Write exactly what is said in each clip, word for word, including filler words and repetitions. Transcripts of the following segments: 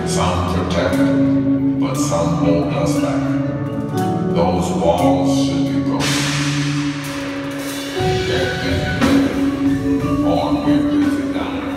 Some protect, but some hold us back. Those walls should be broken. Get busy living, or get busy dying.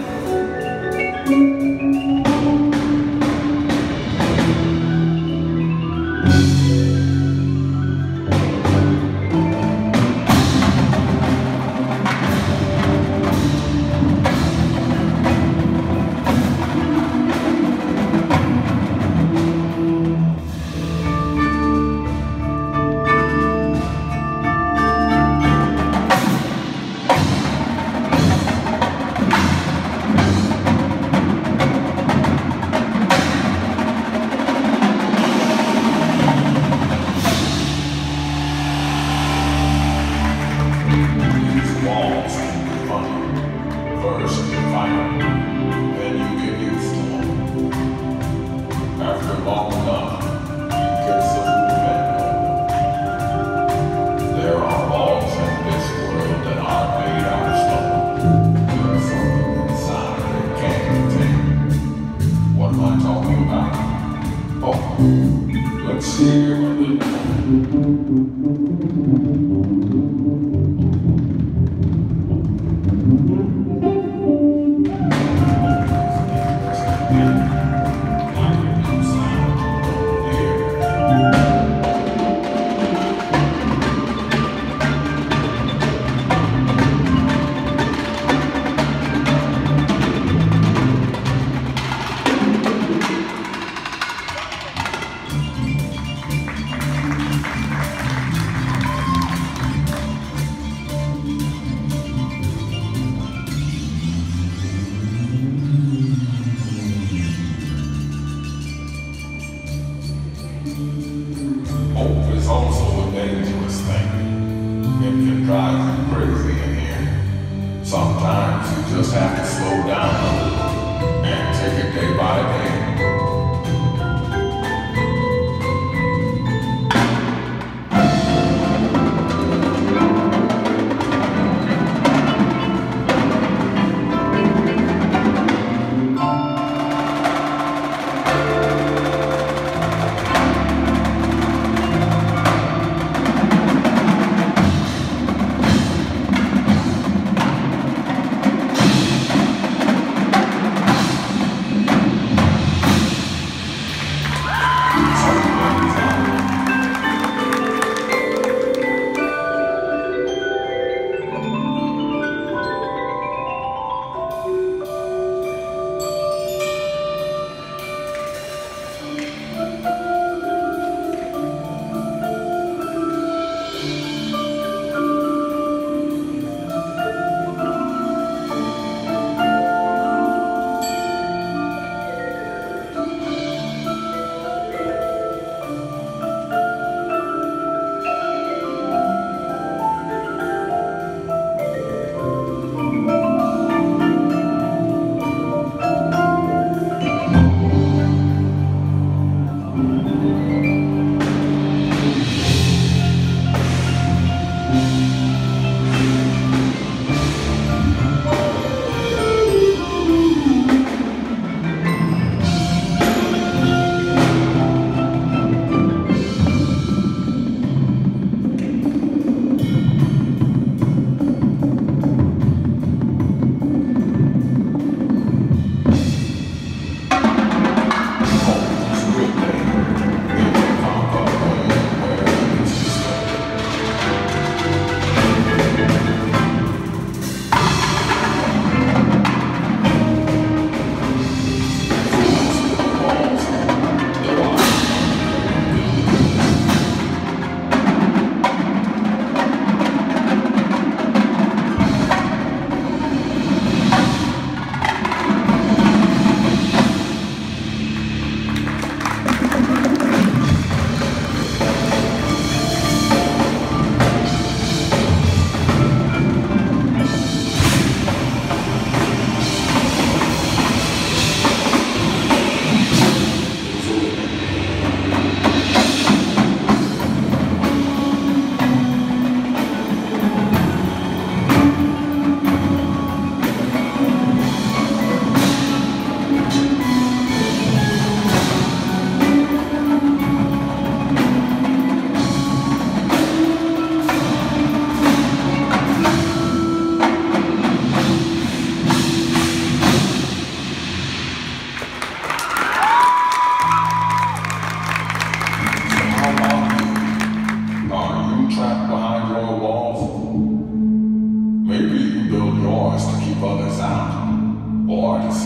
First you fight them, then you get used to them. After long enough, you get some movement. There are walls in this world that are made out of stone. There's something inside that can't contain. What am I talking about? Oh, let's hear a little.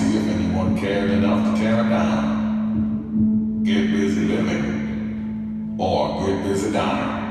see if anyone cared enough to tear it down. Get busy living, or get busy dying.